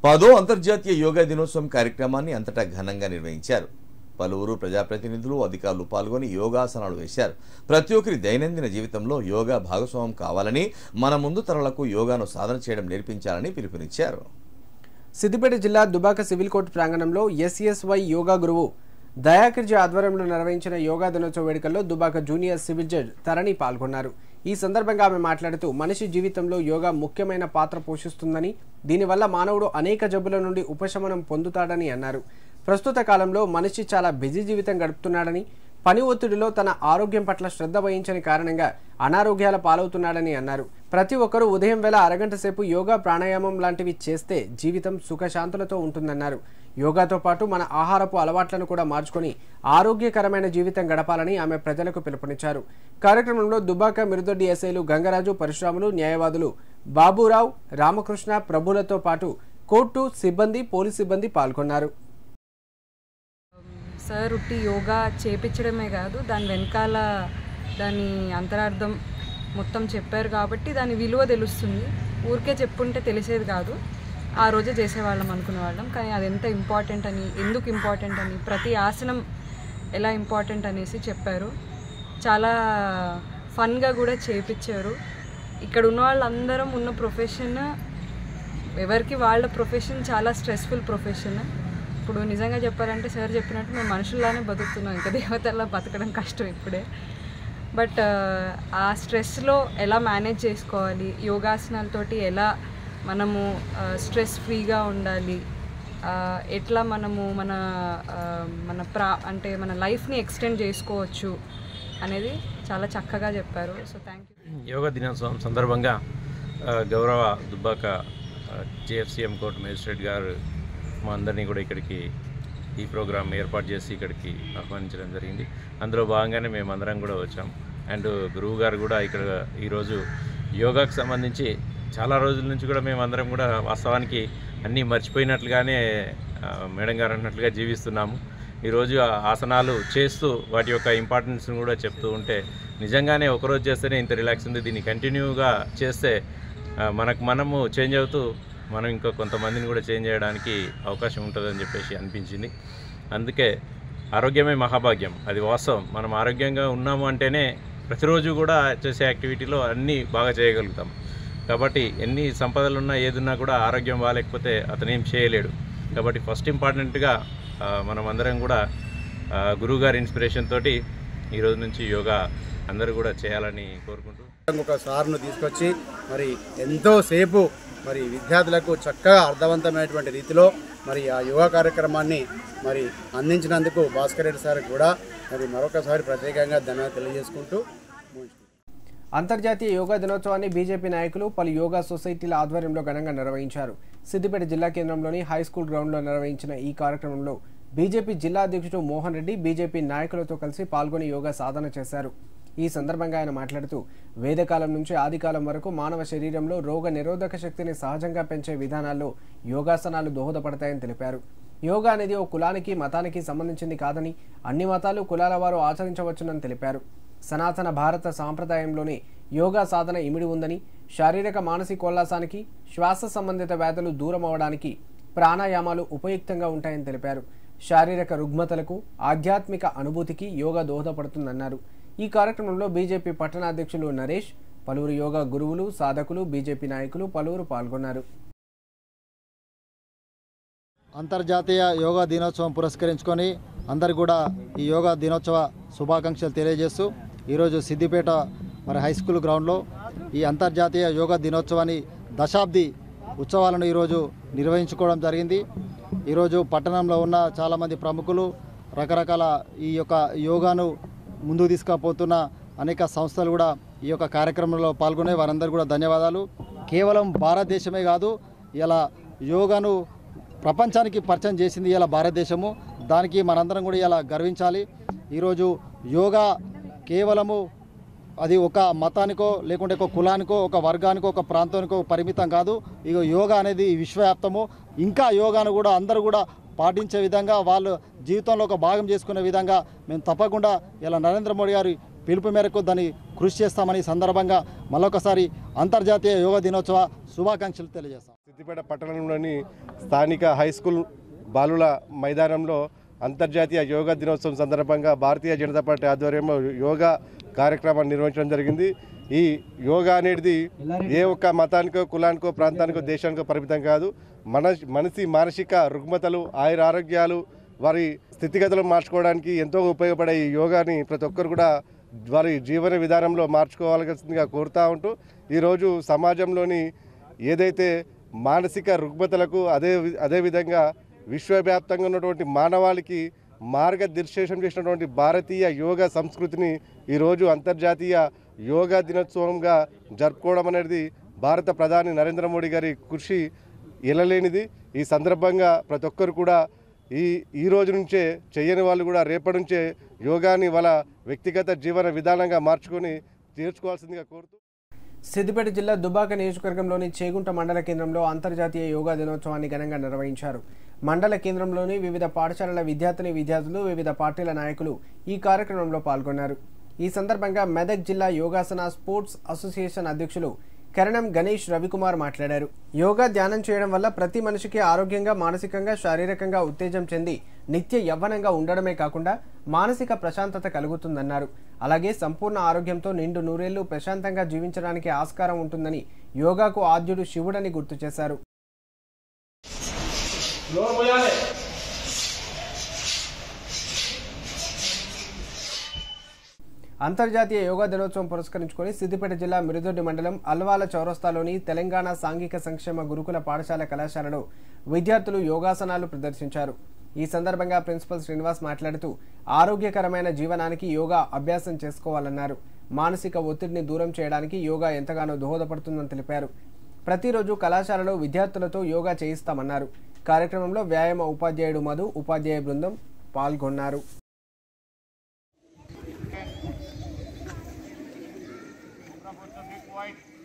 10వ అంతర్జాతీయ యోగా దినోత్సవం కార్యక్రమాన్ని అంతటా ఘనంగా నిర్వహించారు. పలువురు ప్రజాప్రతినిధులు, అధికారులు పాల్గొని యోగాసనాలు వేశారు. ప్రతి ఒక్కరి దైనందిన జీవితంలో యోగా భాగస్వామ్యం కావాలని, మన ముందు తరాలకు యోగాను సాధన చేయడం నేర్పించాలని పిలుపునిచ్చారు. సిద్దిపేట జిల్లా దుబాక సివిల్ కోర్టు ప్రాంగణంలో ఎస్ఎస్వై యోగా గురువు దయాకర్జీ ఆధ్వర్యంలో నిర్వహించిన యోగా దినోత్సవ వేడుకల్లో Dubaka junior civil judge Tarani పాల్గొన్నారు. ఈ సందర్భంగా ఆమె మాట్లాడుతూ మనిషి జీవితంలో యోగా ముఖ్యమైన పాత్ర పోషిస్తుందని, దీనివల్ల మానవుడు అనేక జబ్బుల నుండి ఉపశమనం పొందుతాడని అన్నారు. ప్రస్తుత కాలంలో మనిషి చాలా బిజీ జీవితం గడుపుతున్నాడని, పని ఒత్తిడిలో తన ఆరోగ్యం పట్ల శ్రద్ధ వహించని కారణంగా అనారోగ్యాల పాలవుతున్నాడని అన్నారు. ప్రతి ఒక్కరూ ఉదయం వేళ అరగంట సేపు యోగా, ప్రాణాయామం లాంటివి చేస్తే జీవితం సుఖశాంతులతో ఉంటుందన్నారు. యోగాతో పాటు మన ఆహారపు అలవాట్లను కూడా మార్చుకొని ఆరోగ్యకరమైన జీవితం గడపాలని ఆమె ప్రజలకు పిలుపునిచ్చారు. కార్యక్రమంలో దుబాక మిరుదొడ్డి ఎస్ఐలు గంగరాజు, పరశురాములు, న్యాయవాదులు బాబురావు, రామకృష్ణ, ప్రభులతో పాటు కోర్టు సిబ్బంది, పోలీస్ సిబ్బంది పాల్గొన్నారు. సార్ ఉట్టి యోగా చేపించడమే కాదు, దాని వెనకాల దాని అంతరార్థం మొత్తం చెప్పారు కాబట్టి దాని విలువ తెలుస్తుంది. ఊరికే చెప్పుంటే తెలిసేది కాదు, ఆ రోజే చేసేవాళ్ళం అనుకునేవాళ్ళం. కానీ అది ఎంత ఇంపార్టెంట్ అని, ఎందుకు ఇంపార్టెంట్ అని, ప్రతి ఆసనం ఎలా ఇంపార్టెంట్ అనేసి చెప్పారు. చాలా ఫన్గా కూడా చేయించారు. ఇక్కడ ఉన్న వాళ్ళందరం ఉన్న ప్రొఫెషన్, ఎవరికి వాళ్ళ ప్రొఫెషన్ చాలా స్ట్రెస్ఫుల్ ప్రొఫెషన్. ఇప్పుడు నిజంగా చెప్పాలంటే సార్ చెప్పినట్టు మేము మనుషుల్లానే బతుకుతున్నాం, ఇంకా దేవతల్లా బతకడం కష్టం ఇప్పుడే. బట్ ఆ స్ట్రెస్లో ఎలా మేనేజ్ చేసుకోవాలి, యోగాసనాలతోటి ఎలా మనము స్ట్రెస్ ఫ్రీగా ఉండాలి, ఎట్లా మనము మన లైఫ్ని ఎక్స్టెండ్ చేసుకోవచ్చు అనేది చాలా చక్కగా చెప్పారు. So thank you. యోగా దినోత్సవం సందర్భంగా గౌరవ దుబ్బాక జేఎఫ్సీఎం కోర్టు మేజిస్ట్రేట్ గారు మా అందరినీ కూడా ఇక్కడికి ఈ ప్రోగ్రామ్ ఏర్పాటు చేసి ఇక్కడికి ఆహ్వానించడం జరిగింది. అందులో భాగంగానే మేమందరం కూడా వచ్చాం. అండ్ గురువు గారు కూడా ఇక్కడ ఈరోజు యోగాకు సంబంధించి చాలా రోజుల నుంచి కూడా మేమందరం కూడా వాస్తవానికి అన్నీ మర్చిపోయినట్లుగానే మేడం గారు అన్నట్లుగా జీవిస్తున్నాము. ఈరోజు ఆసనాలు చేస్తూ వాటి యొక్క ఇంపార్టెన్స్ని కూడా చెప్తూ ఉంటే నిజంగానే ఒకరోజు చేస్తేనే ఇంత రిలాక్స్ ఉంది, దీన్ని కంటిన్యూగా చేస్తే మనము చేంజ్ అవుతూ మనం ఇంకా కొంతమందిని కూడా చేంజ్ చేయడానికి అవకాశం ఉంటుందని చెప్పేసి అనిపించింది. అందుకే ఆరోగ్యమే మహాభాగ్యం, అది వాస్తవం. మనం ఆరోగ్యంగా ఉన్నాము అంటేనే ప్రతిరోజు కూడా చేసే యాక్టివిటీలో అన్నీ బాగా చేయగలుగుతాం. కాబట్టి ఎన్ని సంపదలు ఉన్నా ఏదున్నా కూడా ఆరోగ్యం బాగాలేకపోతే అతనేం చేయలేడు. కాబట్టి ఫస్ట్ ఇంపార్టెంట్గా మనం అందరం కూడా గురువుగారి ఇన్స్పిరేషన్ తోటి ఈరోజు నుంచి యోగా అందరూ కూడా చేయాలని కోరుకుంటూ ఒక సార్ను తీసుకొచ్చి మరి ఎంతోసేపు మరి విద్యార్థులకు చక్కగా అర్థవంతమైనటువంటి రీతిలో మరి ఆ యోగా కార్యక్రమాన్ని మరి అందించినందుకు భాస్కర్ రెడ్డి సార్ కూడా మరి మరొకసారి ప్రత్యేకంగా ధన్యవాదాలు తెలియజేసుకుంటూ అంతర్జాతీయ యోగా దినోత్సవాన్ని బీజేపీ నాయకులు పలు యోగా సొసైటీల ఆధ్వర్యంలో ఘనంగా నిర్వహించారు. సిద్దిపేట జిల్లా కేంద్రంలోని హైస్కూల్ గ్రౌండ్లో నిర్వహించిన ఈ కార్యక్రమంలో బీజేపీ జిల్లా అధ్యక్షుడు మోహన్ రెడ్డి బీజేపీ నాయకులతో కలిసి పాల్గొని యోగా సాధన చేశారు. ఈ సందర్భంగా ఆయన మాట్లాడుతూ వేదకాలం నుంచి ఆదికాలం వరకు మానవ శరీరంలో రోగ నిరోధక శక్తిని సహజంగా పెంచే విధానాల్లో యోగాసనాలు దోహదపడతాయని తెలిపారు. యోగా అనేది ఓ కులానికి, మతానికి సంబంధించింది కాదని, అన్ని మతాలు, కులాల వారు ఆచరించవచ్చునని తెలిపారు. సనాతన భారత సాంప్రదాయంలోనే యోగా సాధన ఇమిడి ఉందని, శారీరక మానసికోల్లాసానికి, శ్వాస సంబంధిత వ్యాధులు దూరం అవడానికి ప్రాణాయామాలు ఉపయుక్తంగా ఉంటాయని తెలిపారు. శారీరక రుగ్మతలకు, ఆధ్యాత్మిక అనుభూతికి యోగా దోహదపడుతుందన్నారు. ఈ కార్యక్రమంలో బీజేపీ పట్టణాధ్యక్షులు నరేష్, పలువురు యోగా గురువులు, సాధకులు, బీజేపీ నాయకులు పలువురు పాల్గొన్నారు. అంతర్జాతీయ యోగా దినోత్సవం పురస్కరించుకొని అందరు కూడా ఈ యోగా దినోత్సవ శుభాకాంక్షలు తెలియజేస్తూ ఈరోజు సిద్దిపేట మరి హై స్కూల్ గ్రౌండ్లో ఈ అంతర్జాతీయ యోగా దినోత్సవాన్ని దశాబ్ది ఉత్సవాలను ఈరోజు నిర్వహించుకోవడం జరిగింది. ఈరోజు పట్టణంలో ఉన్న చాలామంది ప్రముఖులు, రకరకాల ఈ యొక్క యోగాను ముందుకు తీసుకుపోతున్న అనేక సంస్థలు కూడా ఈ యొక్క కార్యక్రమంలో పాల్గొనే వారందరూ కూడా ధన్యవాదాలు. కేవలం భారతదేశమే కాదు, ఇలా యోగాను ప్రపంచానికి పరిచయం చేసింది ఇలా భారతదేశము. దానికి మనందరం కూడా ఇలా గర్వించాలి. ఈరోజు యోగా కేవలము అది ఒక మతానికో లేకుంటే ఒక కులానికో, ఒక వర్గానికో, ఒక ప్రాంతానికో పరిమితం కాదు. ఇక యోగా అనేది విశ్వవ్యాప్తము. ఇంకా యోగాను కూడా అందరూ కూడా పాటించే విధంగా, వాళ్ళు జీవితంలో ఒక భాగం చేసుకునే విధంగా మేము తప్పకుండా ఇలా నరేంద్ర మోడీ గారి పిలుపు మేరకు దాన్ని కృషి చేస్తామని సందర్భంగా మరొకసారి అంతర్జాతీయ యోగా దినోత్సవ శుభాకాంక్షలు తెలియజేస్తాం. సిద్దిపేట పట్టణంలోని స్థానిక హై స్కూల్ బాలుల మైదానంలో అంతర్జాతీయ యోగా దినోత్సవం సందర్భంగా భారతీయ జనతా పార్టీ ఆధ్వర్యంలో యోగా కార్యక్రమాన్ని నిర్వహించడం జరిగింది. ఈ యోగా అనేది ఏ ఒక్క మతానికో కులానికో ప్రాంతానికో దేశానికో పరిమితం కాదు. మనిషి మానసిక రుగ్మతలు ఆరోగ్యాలు వారి స్థితిగతులు మార్చుకోవడానికి ఎంతో ఉపయోగపడే ఈ యోగాని ప్రతి ఒక్కరు కూడా వారి జీవన విధానంలో మార్చుకోవాల్సిందిగా కోరుతూ ఉంటూ ఈరోజు సమాజంలోని ఏదైతే మానసిక రుగ్మతలకు అదేవిధంగా విశ్వవ్యాప్తంగా ఉన్నటువంటి మానవాళికి మార్గనిర్దేశం చేసినటువంటి భారతీయ యోగా సంస్కృతిని ఈరోజు అంతర్జాతీయ యోగా దినోత్సవంగా జరుపుకోవడం అనేది భారత ప్రధాని నరేంద్ర మోడీ గారి కృషి ఎనలేనిది. ఈ సందర్భంగా ప్రతి ఒక్కరు కూడా ఈ రోజు నుంచే చేయని వాళ్ళు కూడా రేపటి నుంచే యోగాని వాళ్ళ వ్యక్తిగత జీవన విధానంగా మార్చుకొని తీర్చుకోవాల్సిందిగా కోరుతూ సిద్దిపేట జిల్లా దుబ్బాక నియోజకవర్గంలోని చేగుంట మండల కేంద్రంలో అంతర్జాతీయ యోగా దినోత్సవాన్ని ఘనంగా నిర్వహించారు. మండల కేంద్రంలోని వివిధ పాఠశాలల విద్యార్థులు వివిధ పార్టీల నాయకులు ఈ కార్యక్రమంలో పాల్గొన్నారు. ఈ సందర్భంగా మెదక్ జిల్లా యోగాసన స్పోర్ట్స్ అసోసియేషన్ అధ్యక్షులు కరణం గణేష్ రవికుమార్ మాట్లాడారు. యోగా ధ్యానం చేయడం వల్ల ప్రతి మనిషికి ఆరోగ్యంగా, మానసికంగా, శారీరకంగా ఉత్తేజం చెంది నిత్య యవ్వనంగా ఉండడమే కాకుండా మానసిక ప్రశాంతత కలుగుతుందన్నారు. అలాగే సంపూర్ణ ఆరోగ్యంతో నిండు నూరేళ్లు ప్రశాంతంగా జీవించడానికి ఆస్కారం ఉంటుందని యోగాకు ఆద్యుడు శివుడని గుర్తు చేశారు. అంతర్జాతీయ యోగా దినోత్సవం పురస్కరించుకొని సిద్దిపేట జిల్లా మిరుదొడ్డి మండలం అల్వాల చౌరస్తాలోని తెలంగాణ సాంఘిక సంక్షేమ గురుకుల పాఠశాల కళాశాలలో విద్యార్థులు యోగాసనాలు ప్రదర్శించారు. ఈ సందర్భంగా ప్రిన్సిపల్ శ్రీనివాస్ మాట్లాడుతూ ఆరోగ్యకరమైన జీవనానికి యోగా అభ్యాసం చేసుకోవాలన్నారు. మానసిక ఒత్తిడిని దూరం చేయడానికి యోగా ఎంతగానో దోహదపడుతుందని తెలిపారు. ప్రతిరోజు కళాశాలలో విద్యార్థులతో యోగా చేయిస్తామన్నారు. కార్యక్రమంలో వ్యాయామ ఉపాధ్యాయుడు మధు, ఉపాధ్యాయ బృందం పాల్గొన్నారు. White.